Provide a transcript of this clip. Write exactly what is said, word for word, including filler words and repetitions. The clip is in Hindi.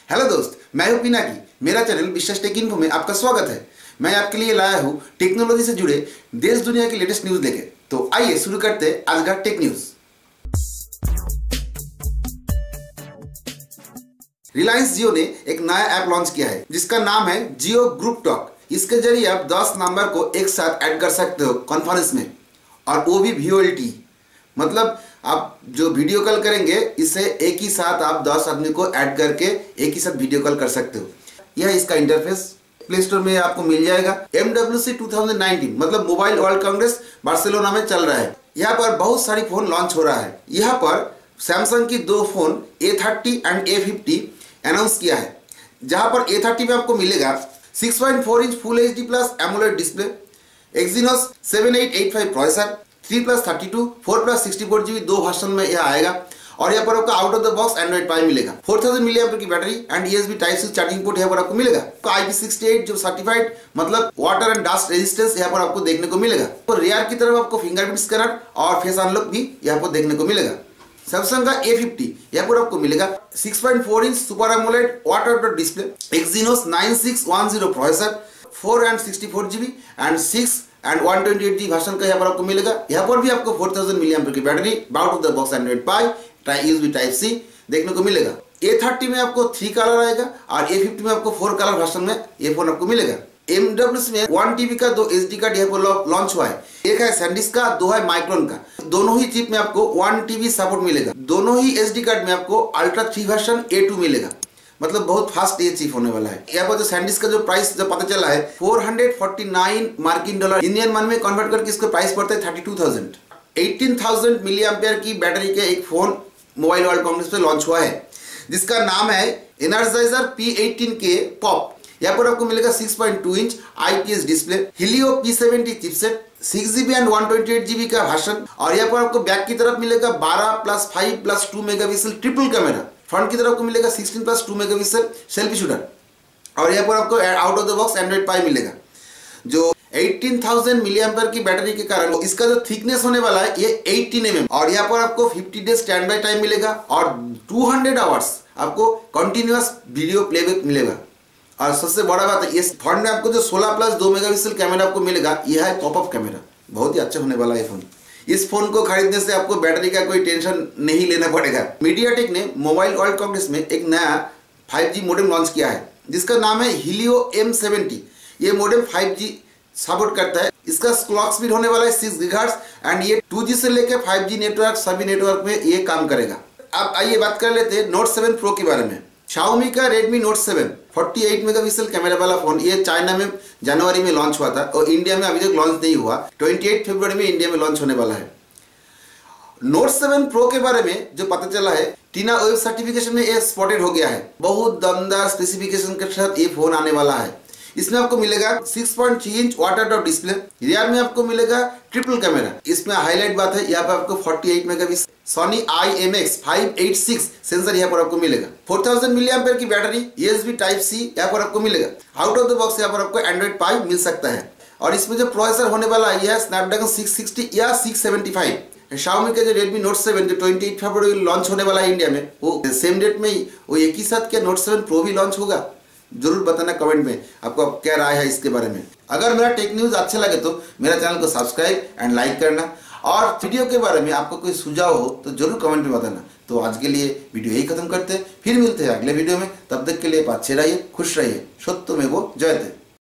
हेलो दोस्त, मैं हूं पिनाकी। मेरा चैनल विशेष टेक इन्फो में आपका स्वागत है। मैं आपके लिए लाया हूं टेक्नोलॉजी से जुड़े देश दुनिया की लेटेस्ट न्यूज लेके। तो आइए शुरू करते हैं आज का टेक न्यूज। रिलायंस जियो ने एक नया ऐप लॉन्च किया है जिसका नाम है जियो ग्रुप टॉक। इसके जरिए आप दस नंबर को एक साथ ऐड कर सकते हो कॉन्फ्रेंस में, और वो भी वी ओ एल टी। मतलब आप जो वीडियो कॉल करेंगे इससे एक ही साथ आप दस आदमी को ऐड करके एक ही साथ वीडियो कॉल कर सकते हो। यह इसका इंटरफेस प्ले स्टोर में आपको मिल जाएगा। M W C two thousand nineteen मतलब मोबाइल वर्ल्ड कांग्रेस बार्सिलोना में चल रहा है। यहाँ पर बहुत सारी फोन लॉन्च हो रहा है। यहाँ पर सैमसंग की दो phone A thirty and A fifty announce किया है। जहाँ पर ए थर्टी में आपको मिलेगा six point four inch full H D plus AMOLED display, Exynos seven eight eight five processor, three plus thirty two, four plus sixty four GB दो वर्जन में यह आएगा। और यहाँ पर आपको out of the box Android pie मिलेगा। फोर थाउजेंड मिली एम्पीयर की battery and USB type C charging port यहाँ पर आपको मिलेगा। तो आई पी सिक्सटी एट जो सर्टिफाइड मतलब वाटर एंड डस्ट रेजिस्टेंस यहाँ पर आपको देखने को मिलेगा। तो रियर की तरफ आपको फिंगरप्रिंट स्कैनर और फेस अनलॉक भी यहाँ पर देखने को मिलेगा। सैमसंग का ए फिफ्टी यहाँ पर आपको मिलेगा six point four inch super AMOLED water display, Exynos nine six one zero processor, four and sixty four GB and six and one twenty eight G version का यहाँ पर आपको मिलेगा। यहाँ पर भी आपको फोर थाउजेंड मिली एम्पीयर की battery, out of the box Android pie, USB type C देखने को मिलेगा। ए थर्टी में आपको थ्री कलर आएगा और ए फिफ्टी में आपको फोर कलर वर्जन में ये फोन आपको मिलेगा। एम डब्ल्यू सी में वन टीबी का दो एच डी कार्ड यहाँ पर लॉन्च हुआ है। एक है सैंडिस्क का, दो है माइक्रोन का। दोनों ही चिप में आपको वन टीबी सपोर्ट मिलेगा। दोनों ही एच डी कार्ड में आपको ultra three version A two मिलेगा। मतलब बहुत फास्ट ये चिप होने वाला है। यहाँ पर जो सैंडिस्क का जो प्राइस जो पता चला है फोर हंड्रेड फोर्टी नाइन मार्किन डॉलर, इंडियन मनी में कन्वर्ट करके इसका प्राइस पड़ता है thirty two thousand. Eighteen thousand milli ampere की बैटरी के एक फोन मोबाइल वर्ल्ड कांग्रेस पे लॉन्च हुआ है जिसका नाम है Energizer P eighteen K pop. यहाँ पर आपको मिलेगा six point two inch I P S display, Helio P seventy chipset, six GB and one twenty eight GB का वर्जन। और यहाँ पर आपको बैक की तरफ मिलेगा बारह plus five plus two megapixel triple camera. Front की तरफ आपको मिलेगा sixteen plus two megapixel selfie shooter. और यहाँ पर आपको out of the box Android pie मिलेगा। जो एटीन थाउजेंड मिली एम्पीयर की बैटरी के कारण इसका जो थिकनेस होने वाला है ये एटीन एम एम। और यहाँ पर आपको fifty days standby time मिलेगा और टू हंड्रेड आवर्स आपको कंटिन्यूअस वीडियो प्लेबैक मिलेगा। और सबसे बड़ा बात है, इस फ्रंट में आपको जो सोलह प्लस दो मेगापिक्सल कैमरा आपको मिलेगा, यह है पॉप अप कैमरा। बहुत ही अच्छा होने वाला है फोन। इस फोन को खरीदने से आपको बैटरी का कोई टेंशन नहीं लेना पड़ेगा। मीडियाटेक ने मोबाइल वर्ल्ड कांग्रेस में एक नया फाइव जी मॉडेम लॉन्च किया है जिसका नाम है हिलियो एम सेवेंटी। ये मॉडेम फाइव जी सपोर्ट करता है। इसका क्लॉक स्पीड होने वाला है सिक्स गीगाहर्ट्ज एंड ये टू जी से लेकर फाइव जी नेटवर्क सभी नेटवर्क में ये काम करेगा। अब आइए बात कर लेते हैं नोट सेवन प्रो के बारे में। Xiaomi का Redmi Note seven forty eight megapixel camera वाला फोन, ये चाइना में जनवरी में लॉन्च हुआ था और इंडिया में अभी तक लॉन्च नहीं हुआ। अट्ठाईस फरवरी में इंडिया में लॉन्च होने वाला है। Note सेवन Pro के बारे में जो पता चला है, टीना वेब सर्टिफिकेशन में ये स्पॉटेड हो गया है। बहुत दमदार स्पेसिफिकेशन के साथ ये फोन आने वाला है। इसमें आपको मिलेगा six point three inch water drop display, rear में आपको मिलेगा ट्रिपल कैमरा। इसमें हाईलाइट बात है, यहाँ पर आपको forty eight megapixel Sony I M X five eight six sensor यहाँ पर आपको मिलेगा। फोर थाउजेंड मिली एम्पीयर की बैटरी, यूएसबी टाइप सी यहाँ पर आपको मिलेगा। आउट ऑफ द बॉक्स यहाँ पर आपको एंड्रॉइड पाई मिल सकता है। और इसमें जो प्रोसेसर होने वाला है यह स्नैपड्रैगन सिक्स सिक्सटी या सिक्स सेवेंटी फाइव। Xiaomi का जो Redmi Note सेवन जो अट्ठाईस फरवरी लॉन्च होने वाला है इंडिया में, वो सेम डेट में ही वो एक ही साथ क्या Note सेवन Pro भी लॉन्च होगा? जरूर बताना कमेंट में आपको क्या राय है इसके बारे में। अगर मेरा टेक न्यूज अच्छा लगे तो मेरा चैनल को सब्सक्राइब एंड लाइक करना, और वीडियो के बारे में आपको कोई सुझाव हो तो जरूर कमेंट में बताना। तो आज के लिए वीडियो यही खत्म करते हैं, फिर मिलते हैं अगले वीडियो में। तब तक के लिए अच्छे रहिए, खुश रहिए। सत्यमेव जयते।